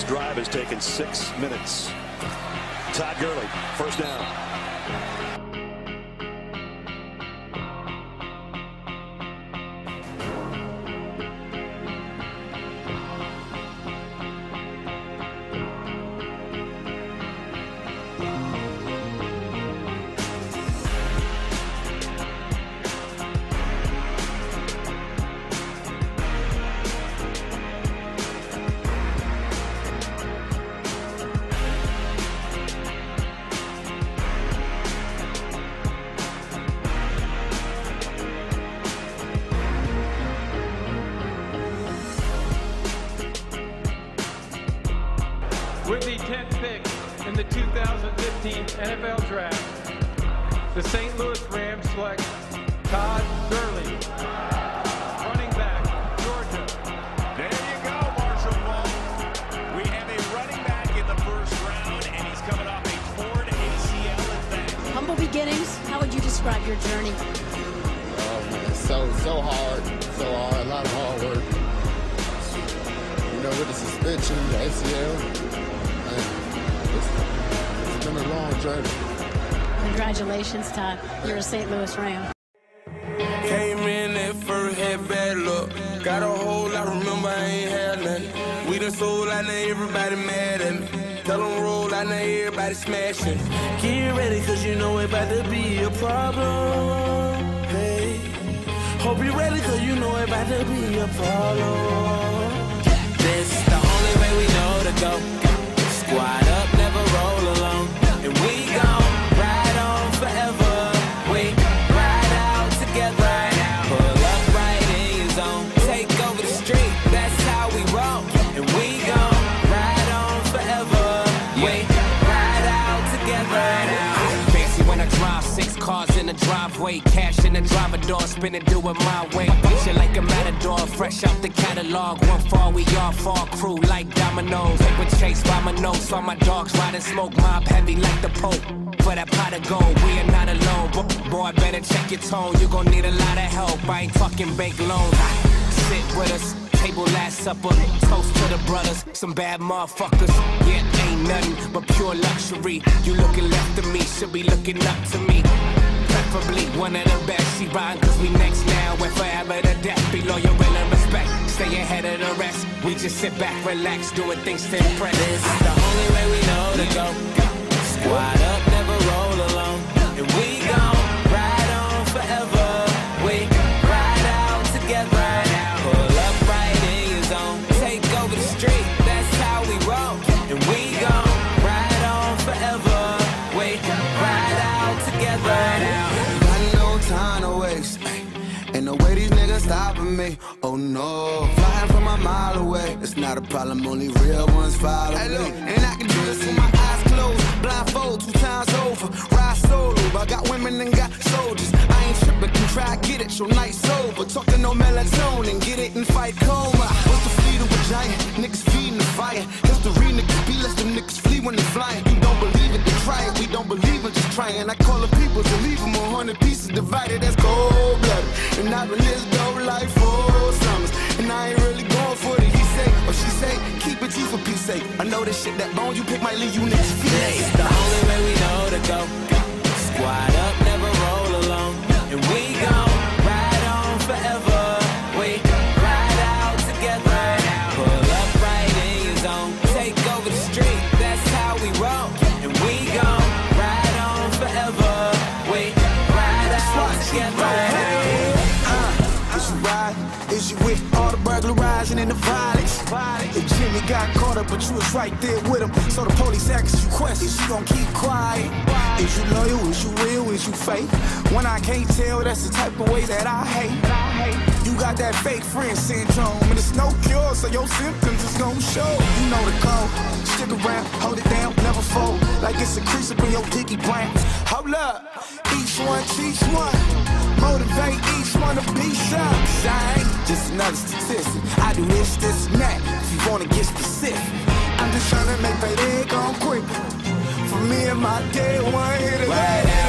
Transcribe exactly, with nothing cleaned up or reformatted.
drive has taken six minutes. Todd Gurley, first down. With the tenth pick in the two thousand fifteen N F L Draft, the Saint Louis Rams select Todd Gurley, running back, Georgia. There you go, Marshall Falk. We have a running back in the first round, and he's coming off a torn A C L at that. Humble beginnings. How would you describe your journey? Um, so, so hard, so hard, a lot of hard work. You know, with the suspension, the A C L. It's, it's been a long journey. Congratulations, Todd. You're a Saint Louis Ram. Came in at first, had bad luck. Got a whole lot, remember I ain't had nothing. We done sold out, now everybody mad at me. Tell them roll out, now everybody smashing. Get ready, cause you know it about to be a problem. Hey, hope you ready, cause you know it about to be a problem. This the only way we know to go. Squad up, never roll alone. And we gon' ride on forever. We ride out together. Pull up right in your zone. Take over the street, that's how we roll. And we gon' ride on forever. We ride out together. Fancy when I drive, six cars in the driveway. Cash in the driver door, spin it, do it my way. Beat you like a matador, fresh out the catalog. One fall, we all fall, crew like dominoes. Paper chase by my nose, all my dogs riding smoke. Mob heavy like the Pope. For that pot of gold, we are not alone. Boy, better check your tone, you gon' need a lot of help. I ain't talking bank loans. Sit with us, table last supper. Toast to the brothers, some bad motherfuckers. Yeah, ain't nothing but pure luxury. You looking left of me, should be looking up to me. Preferably one of the best. She rhyme cause we next now and forever to death. Be loyal, will and respect. Stay ahead of the rest. We just sit back, relax, doing things to impress. This is the only way we know to go. Squad up, never roll alone. And we gon' ride on forever. We ride out together. Pull up right in your zone. Take over the street, that's how we roll. And we gon' ride on forever. We ride out together. Got no time to waste. Ain't no way these niggas stopping me. Oh no, flying from a mile away. It's not a problem, only real ones follow me. And I can do this with my eyes closed. Blindfold two times over. Ride solo, I got women and got soldiers. I ain't tripping, can try get it, your night sober. Talking no melatonin, get it and fight coma. What's the fleet of a giant? Niggas feeding the fire. History niggas be less them niggas flee when they flying. You don't believe it, then try it. We don't believe in just trying. I call the people to leave them a hundred pieces divided. That's cold blooded. And I've been this dope life for summers. And I ain't really going for it. He say, or she say, keep it G for peace sake. I know this shit, that bone you pick might leave you niggas feeling. It's the only way we know to go. Squad up, never roll alone. And we gon' ride on forever. We ride out together. Pull up right in your zone. Take over the street, that's how we roll. And we gon' ride on forever. We ride out together. Is you ride? Is you with all the burglarizing and the violence? If Jimmy got caught up, but you was right there with him. So the police asks you questions, you gon' keep quiet. Is you loyal? Is you real? Is you fake? When I can't tell, that's the type of way that I hate. You got that fake friend syndrome, and it's no cure, so your symptoms is gon' show. You know the code. Stick around, hold it down, never fold. Like it's a crease up in your dicky brain. Hold up, each one teach one. Motivate each one to be sharp. I ain't just another statistic. I do this, this, and that. If you wanna get specific, I'm just trying to make payday go quick. For me and my day one hit it.